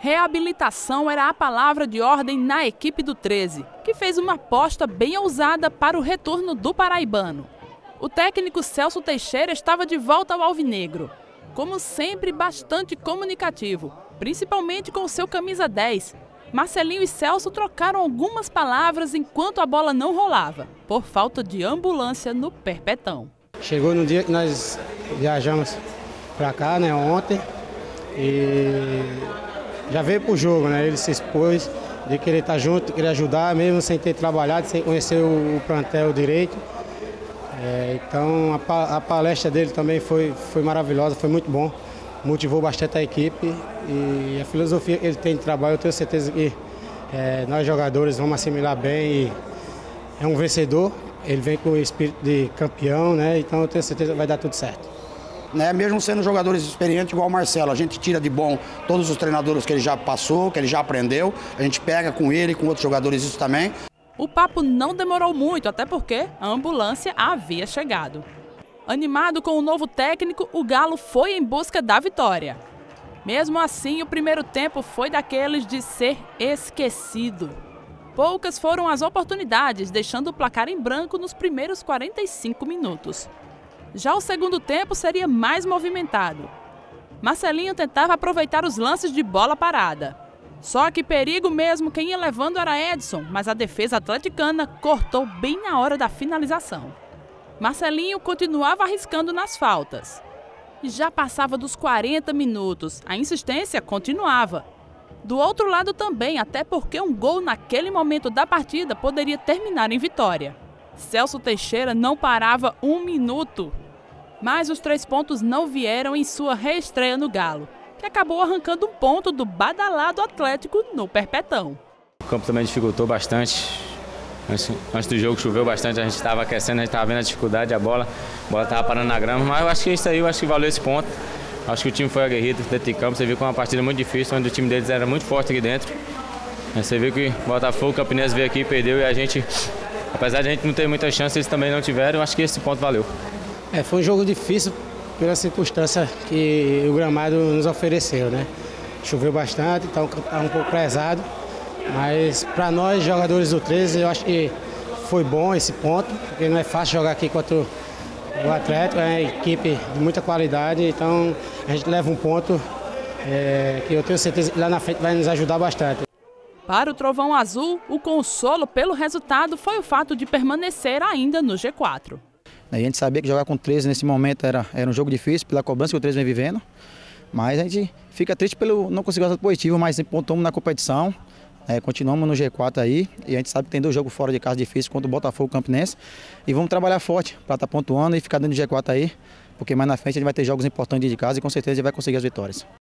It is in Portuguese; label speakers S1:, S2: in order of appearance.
S1: Reabilitação era a palavra de ordem na equipe do 13, que fez uma aposta bem ousada para o retorno do paraibano. O técnico Celso Teixeira estava de volta ao alvinegro, como sempre bastante comunicativo, principalmente com o seu camisa 10. Marcelinho e Celso trocaram algumas palavras enquanto a bola não rolava, por falta de ambulância no Perpetão.
S2: Chegou no dia que nós viajamos para cá, ontem, e já veio para o jogo, Ele se expôs de querer estar junto, de querer ajudar, mesmo sem ter trabalhado, sem conhecer o plantel direito. Então a palestra dele também foi maravilhosa, foi muito bom, motivou bastante a equipe e a filosofia que ele tem de trabalho, eu tenho certeza que nós jogadores vamos assimilar bem. E é um vencedor, ele vem com o espírito de campeão, então eu tenho certeza que vai dar tudo certo.
S3: Mesmo sendo jogadores experientes igual o Marcelo, a gente tira de bom todos os treinadores que ele já passou, que ele já aprendeu, a gente pega com ele e com outros jogadores isso também.
S1: O papo não demorou muito, até porque a ambulância havia chegado. Animado com o novo técnico, o Galo foi em busca da vitória. Mesmo assim, o primeiro tempo foi daqueles de ser esquecido. Poucas foram as oportunidades, deixando o placar em branco nos primeiros 45 minutos. Já o segundo tempo seria mais movimentado. Marcelinho tentava aproveitar os lances de bola parada. Só que perigo mesmo quem ia levando era Edson, mas a defesa atleticana cortou bem na hora da finalização. Marcelinho continuava arriscando nas faltas. Já passava dos 40 minutos, a insistência continuava. Do outro lado também, até porque um gol naquele momento da partida poderia terminar em vitória. Celso Teixeira não parava um minuto. Mas os 3 pontos não vieram em sua reestreia no Galo, que acabou arrancando um ponto do badalado Atlético no Perpetão.
S4: O campo também dificultou bastante. Antes do jogo choveu bastante, a gente estava aquecendo, a gente estava vendo a dificuldade, a bola estava parando na grama, mas eu acho que isso aí, valeu esse ponto. Acho que o time foi aguerrido dentro de campo, você viu que foi uma partida muito difícil, onde o time deles era muito forte aqui dentro. Você viu que o Botafogo, o Campinense veio aqui e perdeu, e a gente, apesar de a gente não ter muita chance, eles também não tiveram, eu acho que esse ponto valeu.
S2: Foi um jogo difícil pela circunstância que o gramado nos ofereceu, Choveu bastante, então estava um pouco pesado, mas para nós, jogadores do 13, eu acho que foi bom esse ponto, porque não é fácil jogar aqui contra o Atlético, é uma equipe de muita qualidade, então a gente leva um ponto que eu tenho certeza que lá na frente vai nos ajudar bastante.
S1: Para o Trovão Azul, o consolo pelo resultado foi o fato de permanecer ainda no G4.
S5: A gente sabia que jogar com o 13 nesse momento era um jogo difícil, pela cobrança que o 13 vem vivendo. Mas a gente fica triste pelo não conseguir o resultado positivo, mas pontuamos na competição. Continuamos no G4 aí. E a gente sabe que tem 2 jogos fora de casa difíceis contra o Botafogo e o Campinense. E vamos trabalhar forte para estar pontuando e ficar dentro do G4 aí. Porque mais na frente a gente vai ter jogos importantes de casa e com certeza a gente vai conseguir as vitórias.